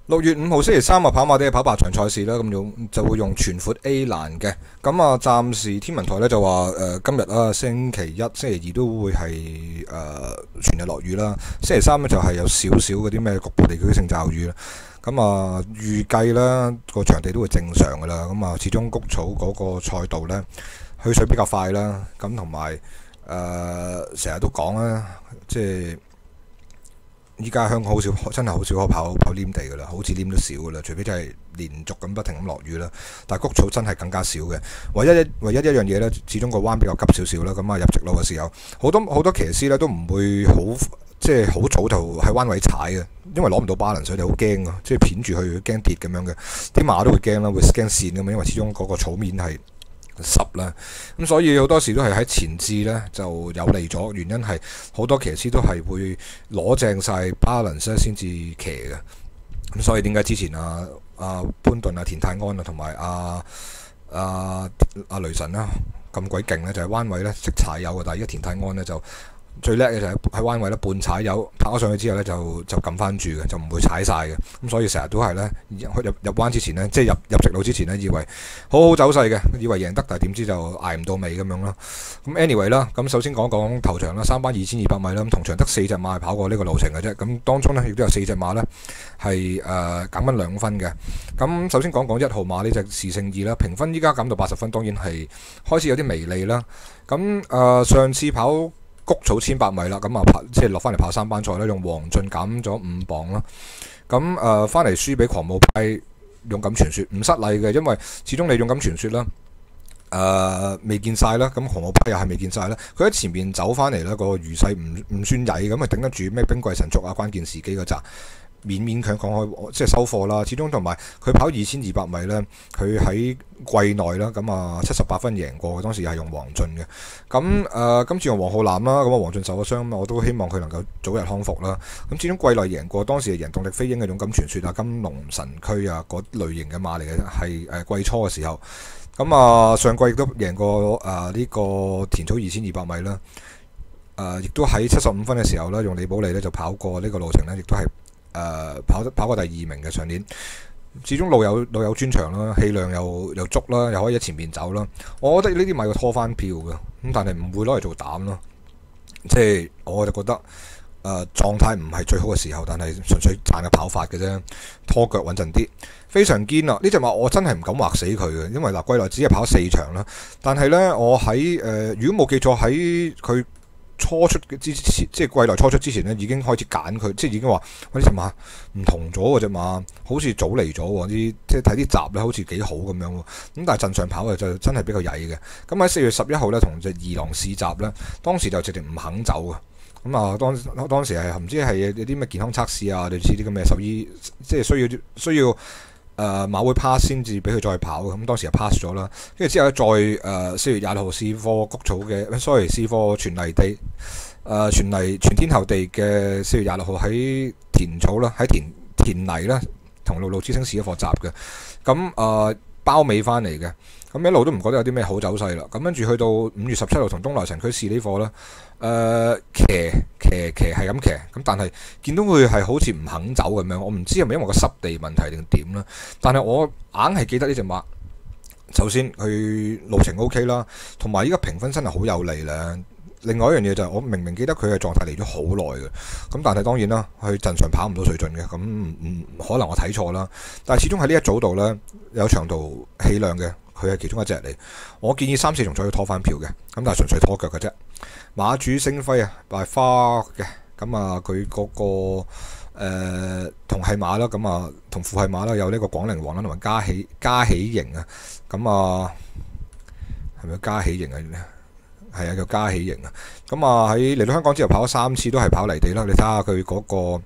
6月5號星期三啊，跑馬地跑8場賽事啦，咁就會用全闊 A 欄嘅。咁啊，暫時天文台咧就話今日啊，星期一、星期二都會係全日落雨啦。星期三咧就係有少少嗰啲咩局部地區性驟雨啦。咁啊，預計啦個場地都會正常噶啦。咁啊，始終谷草嗰個賽道咧去水比較快啦。咁同埋成日都講啦，即係。依家香港好少，真係好少可跑黏地噶啦，好似黏都少噶啦，除非真係連續咁不停咁落雨啦。但係谷草真係更加少嘅。唯一一樣嘢呢，始終個彎比較急少少啦。咁啊，入直路嘅時候，好多騎師呢都唔會即係好早就喺彎位踩嘅，因為攞唔到 balance，所以好驚啊，即係片住去驚跌咁樣嘅。啲馬都會驚啦，會驚線咁樣，因為始終嗰個草面係濕啦，咁所以好多時都係喺前置呢就有利咗，原因係好多騎師都係會攞正晒 balance 先至騎嘅，咁所以點解之前潘頓田泰安同埋雷神啦咁鬼勁呢？就係彎位呢識踩油嘅，但係而家田泰安呢就最叻嘅就係喺彎位咧半踩油跑咗上去之後咧就撳翻住嘅，就唔會踩晒嘅。咁所以成日都係咧入彎之前咧，即係入直路之前咧，以為好走勢嘅，以為贏得，但係點知就捱唔到尾咁樣咯。咁 anyway 啦，咁首先講講頭場啦，3班2200米啦，咁同場得4隻馬係跑過呢個路程嘅啫。咁當中咧亦都有4隻馬咧係減分2分嘅。咁首先講講1號馬呢隻時勝2啦，評分依家減到80分，當然係開始有啲微利啦。咁上次跑谷草1100米啦，咁即係落翻嚟跑3班賽咧，用黃進減咗5磅啦。咁翻嚟輸俾狂舞派勇敢傳說，唔失禮嘅，因為始終你勇敢傳說啦，未見晒啦，咁狂舞派又係未見晒啦。佢喺前面走翻嚟啦，個餘勢唔算曳，咁咪頂得住咩兵貴神速啊，關鍵時機嗰扎。勉強講即係收貨啦，始終同埋佢跑2200米呢，佢喺季內啦，咁78分贏過，當時又係用黃進嘅。咁今次用黃浩南啦，咁黃進受咗傷，我都希望佢能夠早日康復啦。咁始終季內贏過，當時係贏動力飛鷹嘅勇敢傳說啊、金龍神區啊嗰類型嘅馬嚟嘅，係季初嘅時候。咁上季亦都贏過呢個田草2200米啦。亦都喺75分嘅時候呢，用李寶利呢就跑過呢個路程呢，亦都係。跑過第2名嘅上年，始終路有專長啦，氣量又足啦，又可以喺前面走啦。我覺得呢啲馬要拖翻票嘅，咁但係唔會攞嚟做膽咯。即係我就覺得狀態唔係最好嘅時候，但係純粹賺嘅跑法嘅啫，拖腳穩陣啲，非常堅啊！呢隻馬我真係唔敢畫死佢嘅，因為季內只係跑4場啦。但係呢，我喺如果冇記錯喺佢初出之前，即係季內初出之前咧，已經開始揀佢，即係已經話呢隻馬唔同咗喎，隻馬好似早嚟咗喎，即係睇啲集咧好似幾好咁樣喎。咁但係陣上跑嘅就真係比較曳嘅。咁喺4月11號咧，同隻二郎試集咧，當時就直情唔肯走嘅。咁當時係唔知係有啲咩健康測試啊，類似啲咁嘅獸醫，即係需要馬會 pass 先至俾佢再跑，咁當時就 pass 咗啦。跟住之後再4月26號試課谷草嘅試課全泥地全天候地嘅4月26號喺田草啦，喺田泥啦，同路之星試一課集嘅。咁包尾翻嚟嘅，咁一路都唔覺得有啲咩好走勢啦。咁跟住去到5月17號同東來神區試呢課啦，騎係咁騎，咁但係見到佢係好似唔肯走咁樣，我唔知係咪因為個濕地問題定點啦。但係我硬係記得呢隻馬，首先佢路程 OK 啦，同埋依家評分真係好有利咧。另外一樣嘢就係我明記得佢嘅狀態嚟咗好耐嘅，咁但係當然啦，佢陣上跑唔到水準嘅，咁可能我睇錯啦。但係始終喺呢一組度呢，有長途氣量嘅，佢係其中一隻嚟。我建議3-4場再要拖翻票嘅，咁但係純粹拖腳嘅啫。馬主星輝啊，大花嘅，咁佢嗰個同係馬啦，咁同父係馬啦，有呢個廣陵王啦，同埋嘉喜盈啊，咁係咪嘉喜盈啊？係啊，叫嘉喜盈啊！咁喺嚟到香港之後跑咗3次，都係跑泥地啦。你睇下佢嗰個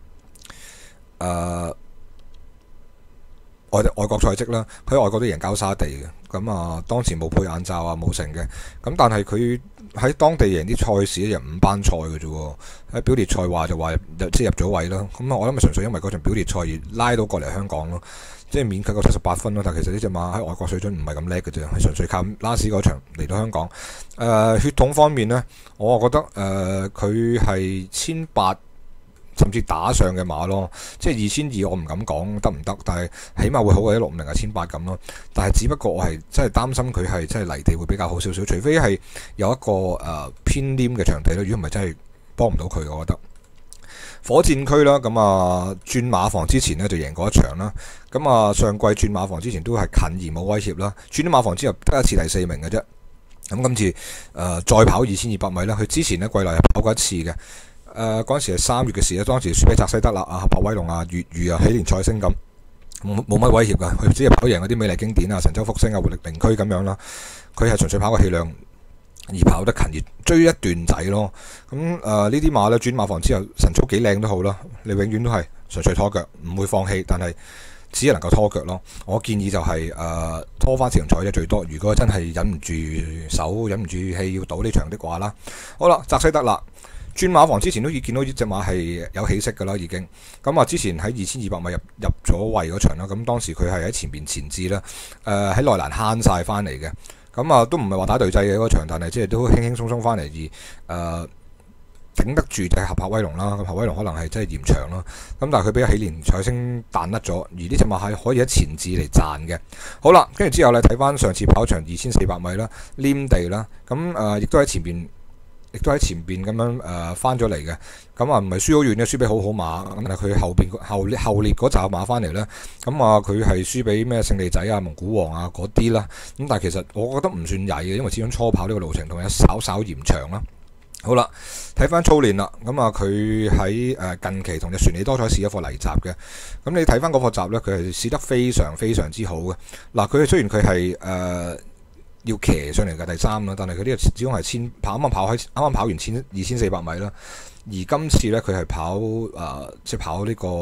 外國賽績啦，佢喺外國都贏交沙地嘅。咁當時冇配眼罩冇成嘅。咁但係佢喺當地贏啲賽事咧，入5班賽嘅啫喎。喺表列賽話就話即係入咗位啦。咁我諗咪純粹因為嗰場表列賽而拉到過嚟香港咯。即係勉強夠78分咯，但其實呢隻馬喺外國水準唔係咁叻嘅啫，係純粹靠拉屎嗰場嚟到香港。血統方面呢，我覺得佢係1800 甚至打上嘅馬咯。即係2200我唔敢講得唔得，但係起碼會好過160啊1800咁咯。但係只不過我係真係擔心佢係真係泥地會比較好少少，除非係有一個偏黏嘅場地咯。如果唔係真係幫唔到佢，我覺得。火箭區啦，咁轉馬房之前呢就贏過一場啦。咁上季轉馬房之前都係近而冇威脅啦。轉咗馬房之後得一次第4名嘅啫。咁今次再跑2200米啦。佢之前呢季內係跑過一次嘅。嗰陣時係3月嘅事啦，當時輸俾澤西德啦、白威龍啊、粵語啊、喜蓮賽星咁，冇乜威脅㗎。佢只係跑贏嗰啲美麗經典啊、神州復星啊、活力名區咁樣啦。佢係純粹跑個氣量而跑得近，而追一段仔咯。咁呢啲馬咧轉馬房之後，神操幾靚都好啦，你永遠都係純粹拖腳，唔會放棄，但係只係能夠拖腳咯。我建議就係拖翻4輪賽啫最多。如果真係忍唔住手、忍唔住氣要賭呢場的話啦，好啦，澤西德啦。轉馬房之前都已經見到呢隻馬係有起色㗎啦，已經。咁之前喺2200米入咗位嗰場啦，咁當時佢係喺前邊前置啦，喺內欄慳晒翻嚟嘅。咁都唔係話打對制嘅嗰場，但係即係都輕輕鬆鬆翻嚟而頂得住就係合威龍啦。咁合威龍可能係真係嫌長啦。咁但係佢俾喜蓮彩星彈甩咗，而呢隻馬係可以喺前置嚟賺嘅。好啦，跟住之後咧睇翻上次跑場2400米啦，黏地啦，咁亦都喺前邊。亦都喺前邊咁樣翻咗嚟嘅，咁唔係輸好遠嘅，輸俾好馬，咁但係佢後列嗰紮馬翻嚟呢，咁佢係輸俾咩勝利仔啊、蒙古王啊嗰啲啦，咁但係其實我覺得唔算曳嘅，因為始終初跑呢個路程同埋稍稍延長啦。好啦，睇翻操練啦，咁佢喺近期同隻船利多彩試一課泥閘嘅，咁你睇翻嗰課閘呢，佢係試得非常非常之好嘅。嗱，佢雖然佢係要騎上嚟嘅第3啦，但係佢呢個始終係啱啱跑完2400米啦。而今次呢，佢係跑即係跑呢個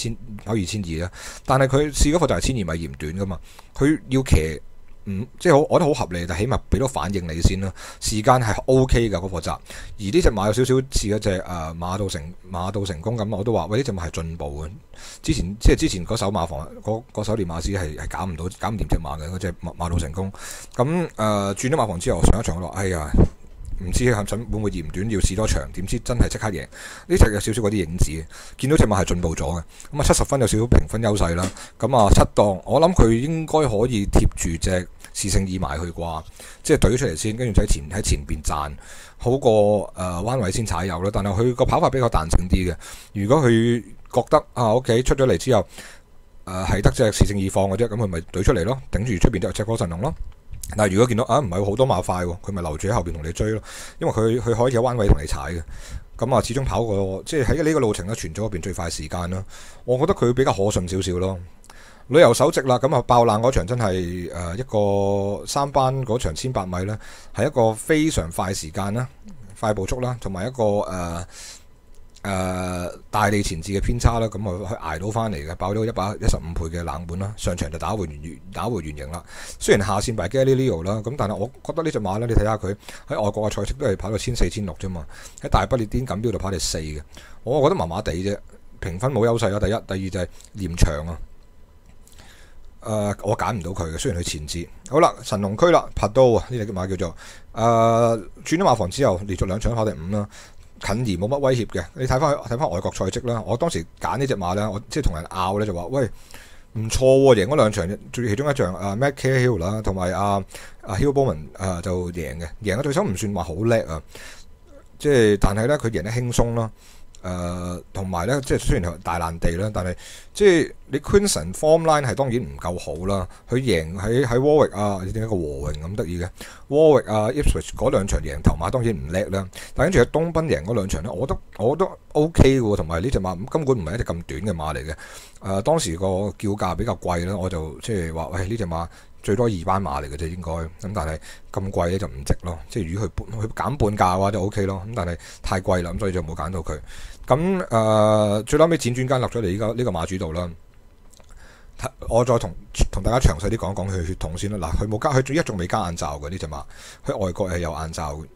2200啦。但係佢試嗰課就係1200米嫌短噶嘛，佢要騎即係我覺得好合理，但起碼俾到反應你先啦。時間係 OK 㗎嗰課閘，而呢隻馬有少少似嗰隻馬到成功咁，我都話喂，呢隻馬係進步嘅。之前嗰手馬房嗰手練馬師係搞唔掂隻馬嘅嗰隻馬到成功。咁轉咗馬房之後，上一場我話哎呀，唔知會唔會嫌短要試多場，點知真係即刻贏。呢隻有少少嗰啲影子，見到隻馬係進步咗嘅。咁70分有少少評分優勢啦。咁7檔，我諗佢應該可以貼住隻士勝意埋去啩，即係懟出嚟先，跟住喺前邊賺，好過彎位先踩油啦。但係佢個跑法比較彈性啲嘅。如果佢覺得OK 出咗嚟之後，係得隻士勝意放嘅啫，咁佢咪懟出嚟咯，頂住出邊就赤火神龍咯。但係如果見到唔係好多馬快喎，佢咪留住喺後邊同你追咯，因為佢可以有彎位同你踩嘅。咁始終跑過即係喺呢個路程咧，全咗嗰邊最快時間啦。我覺得佢比較可信少少咯。旅遊首席啦，咁爆冷嗰場真係一個3班嗰場1800米呢，係一個非常快時間啦，快步速啦，同埋一個大地前置嘅偏差啦，咁佢捱到翻嚟嘅，爆咗115倍嘅冷門啦，上場就打回原形啦。雖然下線敗 Galileo 啦，咁但係我覺得呢隻馬呢，你睇下佢喺外國嘅賽事都係跑到1400、1600啫嘛，喺大不列顛錦標度跑第4嘅，我覺得麻麻地啫，評分冇優勢啦。第一，第二就係嫌長啊。我揀唔到佢嘅，雖然佢前置。好啦，神龍區啦，帕多啊，呢隻馬叫做轉咗馬房之後，連續2場跑第5啦。近而冇乜威脅嘅，你睇翻外國賽績啦。我當時揀呢隻馬咧，我即係同人拗咧就話：喂，唔錯喎，贏嗰2場，其中一場Matt Cahill 啦，同埋Hill Bowman 就贏嘅，贏嘅對手唔算話好叻啊，即係但係咧佢贏得輕鬆啦。同埋咧，即係雖然係大爛地啦，但係即係你 Queensland Form Line 係當然唔夠好啦。佢贏喺 Warwick 你點解個和榮咁得意嘅 Warwick Ipswich 嗰2場贏頭馬當然唔叻啦，但跟住喺東賓贏嗰2場咧，我覺得 OK 嘅喎，同埋呢隻馬根本唔係一隻咁短嘅馬嚟嘅。當時個叫價比較貴啦，我就即係話喂，呢隻馬最多2班馬嚟嘅啫應該，咁但係咁貴咧就唔值咯。即係如果佢減半價嘅話就 OK 咯，咁但係太貴啦，咁所以就冇揀到佢。咁最後尾輾轉間落咗嚟呢個馬主度啦。我再同大家詳細啲講佢血統先啦。嗱，佢冇加，佢仲未加眼罩嘅呢隻馬，佢外國係有眼罩。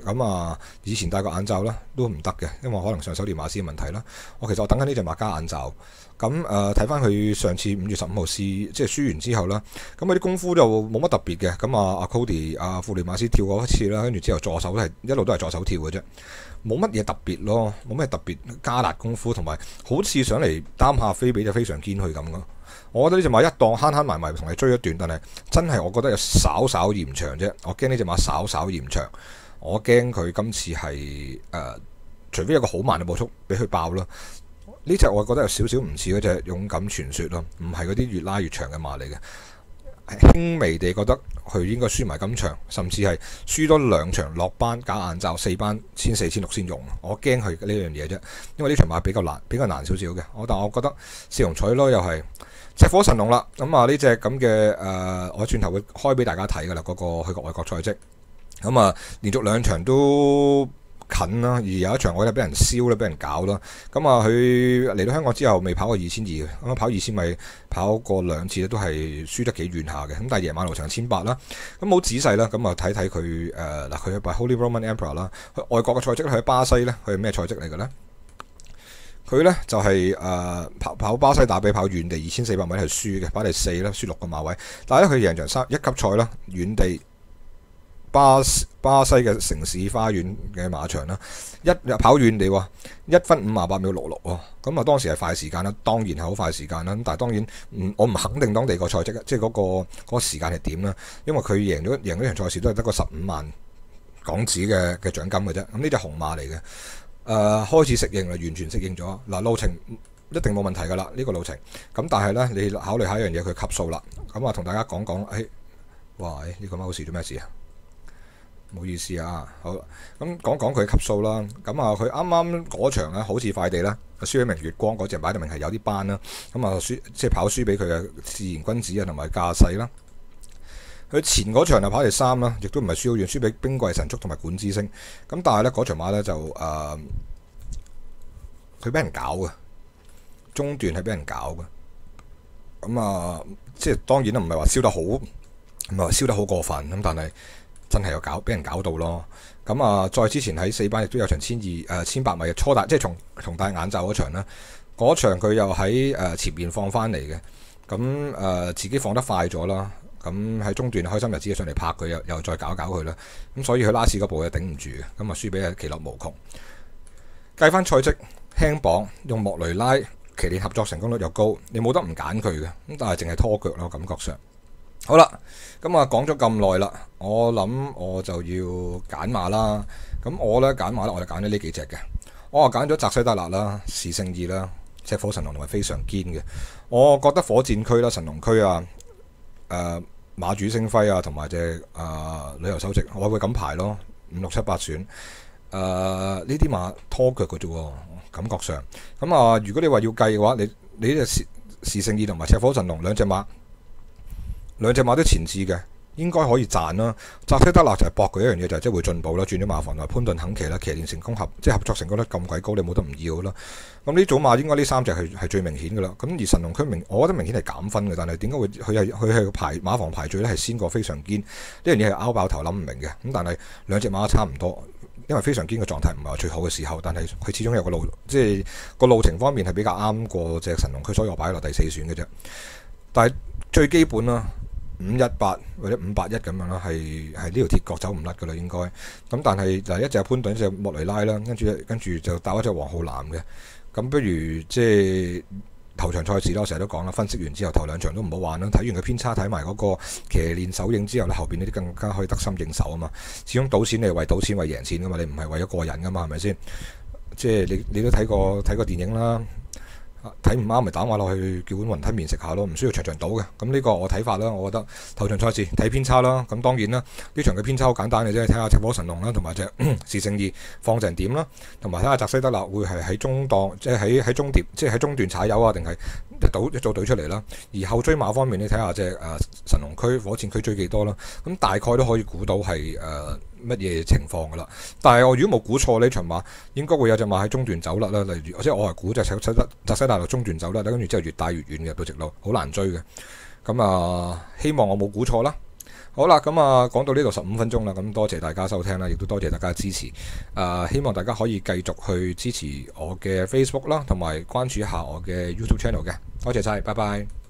咁以前戴個眼罩啦都唔得嘅，因為可能上手練馬師嘅問題啦。其實我等緊呢隻馬加眼罩。咁睇翻佢上次5月15號試即係輸完之後啦，咁佢啲功夫就冇乜特別嘅。咁阿 Cody 副練馬師跳過一次啦，跟住之後助手一路都係助手跳嘅啫，冇乜嘢特別咯，冇咩特別加辣功夫，同埋好似上嚟擔下飛俾隻非常堅去咁咯。我覺得呢隻馬一檔慳慳埋埋同你追一段，但係真係我覺得有稍稍嫌長啫。我驚呢隻馬稍稍嫌長，我驚佢今次係除非有個好慢嘅步速俾佢爆啦。呢隻我覺得有少少唔似嗰隻勇敢傳說咯，唔係嗰啲越拉越長嘅馬嚟嘅，輕微地覺得佢應該輸埋今場，甚至係輸多2場落班假眼罩4班1400、1600先用。我驚佢呢樣嘢啫，因為呢場馬比較難少少嘅。但我覺得四龍彩咯，又係赤火神龍啦。咁呢隻咁嘅我轉頭會開俾大家睇噶啦，嗰個去個外國賽績。咁連續2場都近啦，而有一場我覺得俾人燒啦，俾人搞啦。咁佢嚟到香港之後未跑過2200嘅，咁跑2000咪跑過2次都係輸得幾遠下嘅。咁但係夜晚路程1800啦，咁好仔細啦。咁睇睇佢佢係 Holy Roman Emperor 啦。佢外國嘅賽績咧，佢喺巴西咧，佢係咩賽績嚟嘅咧？佢咧就係跑巴西打比跑遠地2400米係輸嘅，跑第4啦，輸6個馬位。但係咧佢贏場1級賽啦，遠地巴西嘅城市花園嘅馬場啦，一日跑遠地喎，1分58秒66喎。咁當時係快時間啦，當然係好快時間啦。但係當然我唔肯定當地個賽績，即係嗰個時間係點啦。因為佢贏咗場賽事都係得個15萬港紙嘅獎金嘅啫。咁呢隻紅馬嚟嘅。開始適應啦，完全適應咗。路程一定冇問題㗎啦，呢個路程。咁但係呢，你考慮下一樣嘢，佢級數啦。咁同大家講講，呢個貓屎做咩事啊？唔好意思啊，好咁講講佢級數啦。咁佢啱啱嗰場咧，好似快地啦，輸俾明月光嗰隻擺到明係有啲班啦。咁即係跑輸俾佢嘅自然君子啊，同埋駕駛啦。佢前嗰場就跑第3啦，亦都唔係輸好遠，輸俾冰貴神速同埋管之星。咁但係咧嗰場馬咧就佢俾人搞嘅，中段係俾人搞嘅。咁即係當然啦，唔係話燒得好過分咁，但係真係有俾人搞到咯。咁再之前喺4班亦都有場1200米嘅初大，即係從戴眼罩嗰場啦。嗰場佢又喺前面放翻嚟嘅，咁自己放得快咗啦。咁喺中段開心日子上嚟拍佢，又再搞佢啦。咁所以佢拉屎嗰步又頂唔住嘅，咁輸俾奇樂無窮。計翻賽績輕磅，用莫雷拉騎練合作成功率又高，你冇得唔揀佢嘅。咁但係淨係拖腳咯，感覺上。好啦，咁講咗咁耐啦，我諗我就要揀馬啦。咁我咧揀馬咧，我就揀咗呢幾隻嘅。我揀咗澤西德勒啦、時勝義啦、赤火神龍同埋非常堅嘅。我覺得火箭區啦、神龍區馬主星輝同埋隻旅遊首席，我會咁排咯，5、6、7、8選。呢啲馬拖腳嘅啫喎，感覺上。咁如果你話要計嘅話，你呢隻時勝義同埋赤火神龍兩隻馬都前置嘅，應該可以賺啦。澤西德勒就係搏佢一樣嘢，就係即係會進步啦，轉咗馬房啦，潘頓肯騎啦，騎練成功即係合作成功率咁鬼高，你冇得唔要啦。咁呢組馬應該呢3隻係最明顯嘅啦。咁而神龍區我覺得明顯係減分嘅，但係點解佢係排馬房排序咧係先過非常堅？呢樣嘢係拗爆頭諗唔明嘅。咁但係兩隻馬差唔多，因為非常堅嘅狀態唔係話最好嘅時候，但係佢始終有個路，即係個路程方面係比較啱過隻神龍區，所以我擺落第4選嘅啫。但係最基本啦，518或者581咁樣啦，係呢條鐵角走唔甩噶啦，應該。咁但係一隻潘頓，一隻莫雷拉啦，跟住就搭一隻黃浩南嘅。咁不如即係頭場賽事啦，我成日都講啦，分析完之後頭2場都唔好玩啦，睇完個偏差，睇埋嗰個騎練首映之後咧，後邊呢啲更加可以得心應手啊嘛。始終賭錢你係為賭錢為贏錢噶嘛，你唔係為咗個人噶嘛，係咪先？即係你都睇過電影啦。睇唔啱咪打馬落去叫碗雲吞麵食下咯，唔需要場賭嘅。咁呢個我睇法啦，我覺得頭場賽事睇偏差啦。咁當然啦，呢場嘅偏差好簡單嘅啫，睇下赤火神龍啦，同埋隻時勝義放成點啦，同埋睇下澤西德勒會係喺中檔，即係喺中碟，即係喺中段踩油啊，定係一早隊出嚟啦。而後追馬方面，你睇下隻神龍區、火箭區追幾多啦。咁大概都可以估到係乜嘢情況噶啦。但係我如果冇估錯呢場馬，應該會有隻馬喺中段走甩啦。例如即係我係估隻澤西德勒中段走甩，跟住之後越帶越遠入到直路，好難追嘅。咁希望我冇估錯啦。 好啦，咁啊講到呢度15分鐘啦，咁多謝大家收聽啦，亦都多謝大家嘅支持。希望大家可以繼續去支持我嘅 Facebook 啦，同埋關注一下我嘅 YouTube channel 嘅。多謝晒，拜拜。